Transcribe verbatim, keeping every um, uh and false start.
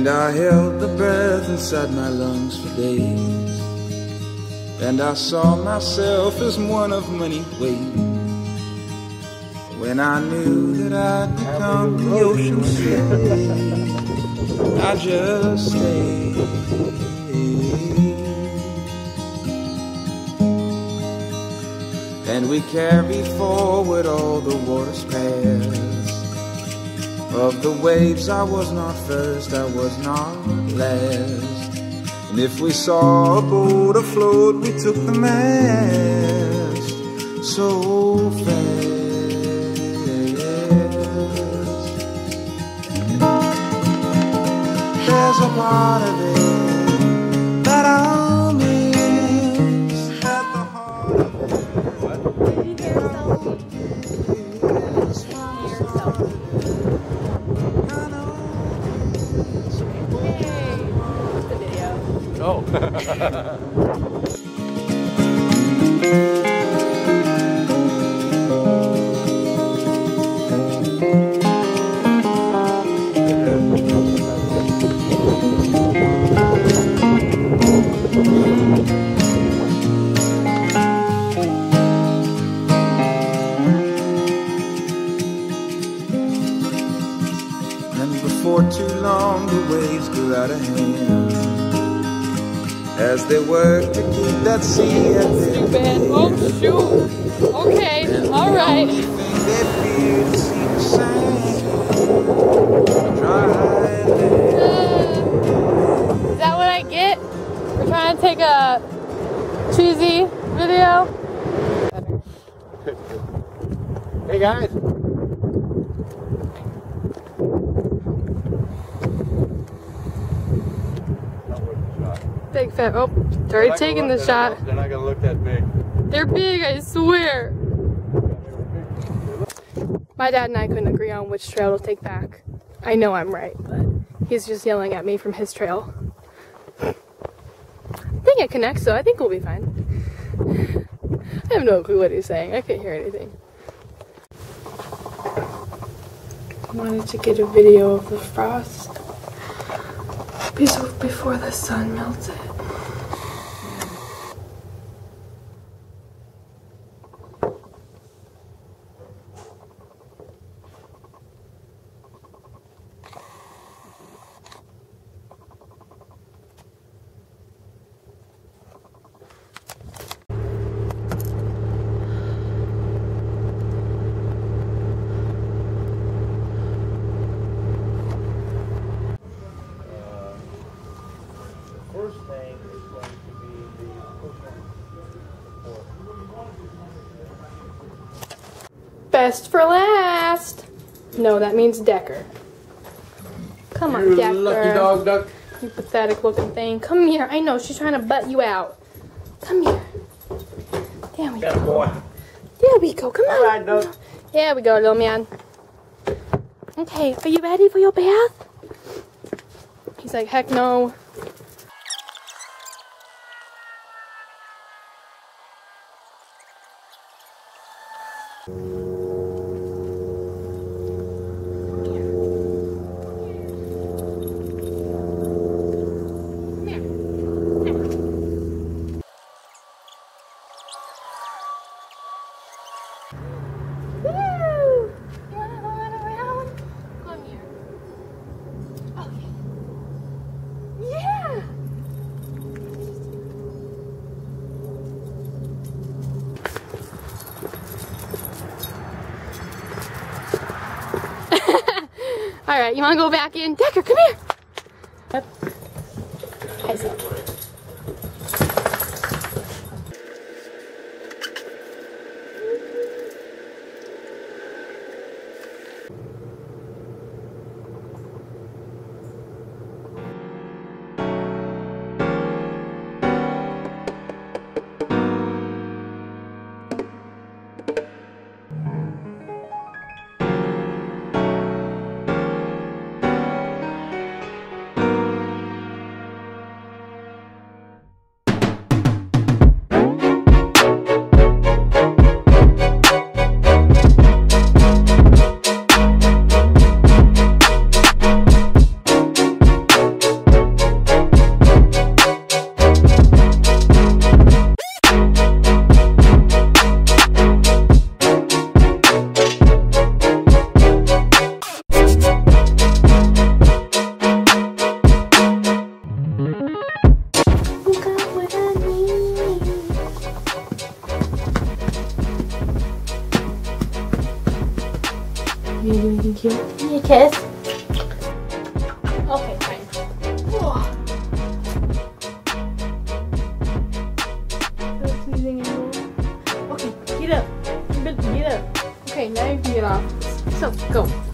And I held the breath inside my lungs for days, and I saw myself as one of many ways. When I knew that I'd become the ocean's face, I just stayed. And we carried forward all the waters past. Of the waves I was not first, I was not last. And if we saw a boat afloat, we took the mast so fast. There's a part of it that I'll miss at the heart of it. What? Did you hear yourself? Oh. And before too long the waves grew out of hand, as they work to keep that sea at their Stupid. Oh shoot. Okay, alright. They fear to see the sand. Dry land. Is that what I get for trying to take a cheesy video? Hey guys. Big fat. Oh, it's already taking the shot. They're not gonna look that big. They're big, I swear. My dad and I couldn't agree on which trail to take back. I know I'm right, but he's just yelling at me from his trail. I think it connects, so I think we'll be fine. I have no clue what he's saying. I can't hear anything. I wanted to get a video of the frost before the sun melts it. Best for last. No, that means Decker. Come on, You Decker. lucky dog duck. You pathetic looking thing. Come here. I know she's trying to butt you out. Come here. There we That go. boy. There we go. Come on. All right, duck. There we go, little man. Okay, are you ready for your bath? He's like, heck no. Alright, you wanna go back in? Decker, come here! Yep. Heads up. Thank you. Give me a kiss. Okay, fine. Oh. Still sneezing anymore. Okay, get up. Get up. Okay, now you can get off. So, go.